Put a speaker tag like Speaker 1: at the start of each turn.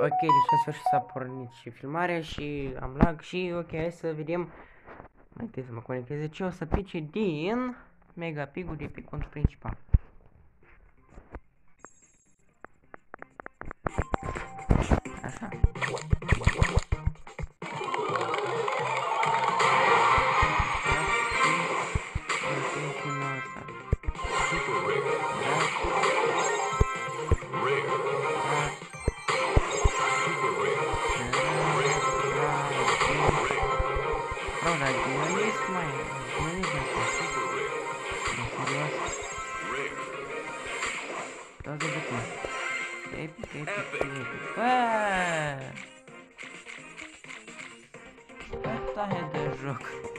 Speaker 1: Ok, deci în sfârșit s-a pornit și filmarea și am lag și ok, hai să vedem. Mai trebuie să mă conecteze ce o să pice din Megapigul de pe contul principal. Așa. Asta e de joc.